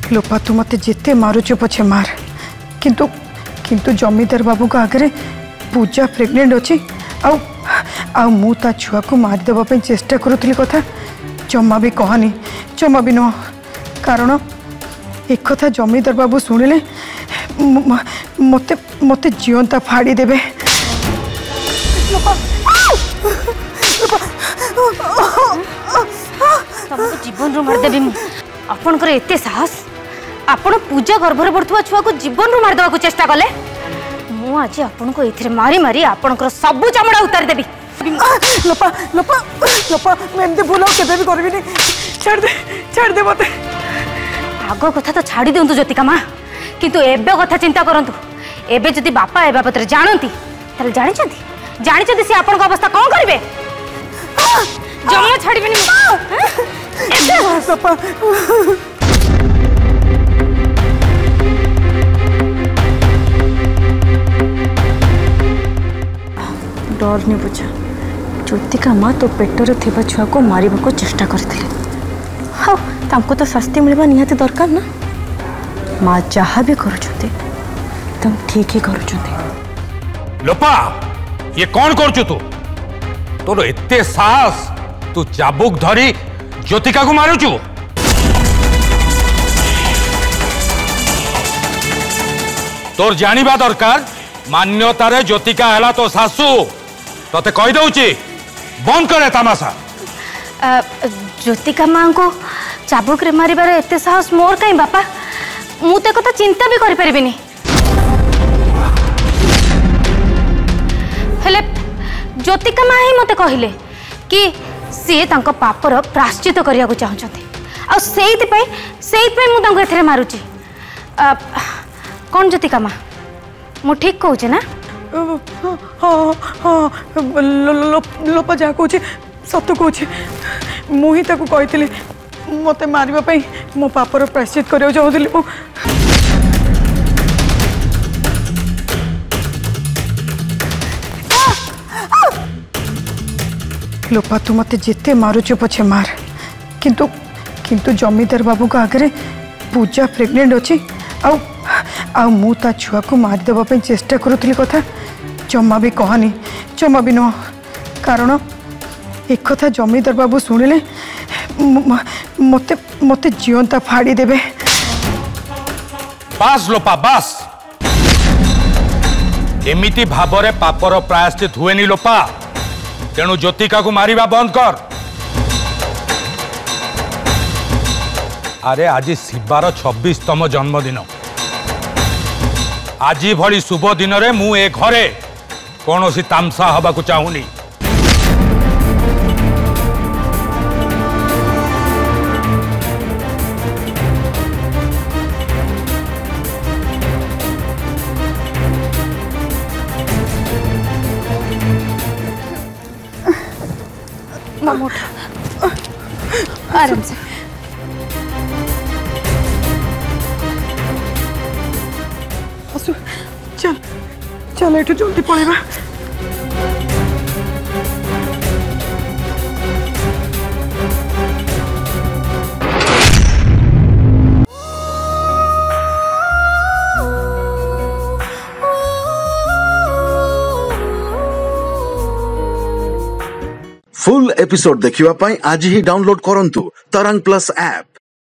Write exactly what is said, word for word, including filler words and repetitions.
लोपा तू मत जिते मारुचु पछे मार किंतु किंतु जमीदार बाबू को आगे पूजा प्रेग्नेंट अच्छी आउ आउ मु ता छुआ को मारिदेवा चेष्टा करुली कथा जमा भी कहनी जमा भी नुह कारण एक कथा जमीदार बाबू शुणिले मते मते जीवंता फाड़ी देबे। तुमको जीवन रू मारदेवी आपणकर एते साहस आपण पूजा गर्भरे बढ़ुवा छुआ को जीवन रू मारदेवा को चेष्टा कले मु आज आपन को एथिरे मारी मारी आपणकर सब चमड़ा उतार देबी। लोपा लोपा लोपा मैं एमती भूल केबे भी करबी नहीं छाड़ दे छाड़ दे मते आगो कथा तो छाड़ी दिंतु ज्योतिका माँ किंतु एबे कथा चिंता करंतु एबे जदि बापा ए बाबत जानती ताले जानि छथि जानि छथि से आपन को अवस्था कोन करिवे जमा छाड़ीबेनी लोपा डर नहीं बुझा ज्योतिका माँ तो पेटर थिबा छुआ को मारिबा को चेष्टा करथिले हाँ तांको तो शास्ति मिलवा निहाती दरकार ना माँ जहाँ भी करुछते तुम ठीक ही करुछते। लोपा ये कौन करुछु तू तोर एते साहस तू चाबुक धरी ज्योतिका को मारुछु तोर जानिबा दरकार मान्यतारे ज्योतिका हैला तो सासू तते कहि दउची बंद करे तमाशा। ज्योतिका माँ को चाबुक रे मारिबार एते साहस मोर काई बापा मु ते कथा चिंता भी करि परिबिनी हेले ज्योतिका माँ ही मते कहिले कि सी तांको पापर प्राश्चित करिया को चाहछथि आ सेइति पई सेइति पई मु तांको एथरे मारुची कोन ज्योतिका माँ मु ठीक कहूचे ना हाँ हाँ लोपा जहाँ कह सत कह मुही ताकू कही मत मारे मो पापर प्रायश्चित करने चाहूली लोपा तू मत जिते मारुचु पछे मार किंतु किंतु जमीदार बाबू को आगे पूजा प्रेग्नेंट अच्छी आउ आउ मु ता छुआ को मारिदेवा चेष्टा करुली कथा जमा भी कहनी जमा भी नुह कारण एक कथा जमीदार बाबू शुणिले मते मते जीवंता फाड़ी देबे। बास लोपा बास एमिति भाबरे पापर प्रायश्चित हुएनी लोपा तेणु ज्योतिका को मारिबा बंद कर। अरे आज शिवार छब्बीसतम जन्मदिन आज भली शुभ दिन रे मु ए घरे कौन सी तामसा हवा को चाहूनी आराम से असु चल चल एठू जल्दी पळेबा। फुल एपिसोड देखिवा पाई आज ही डाउनलोड करंतु तरंग प्लस ऐप।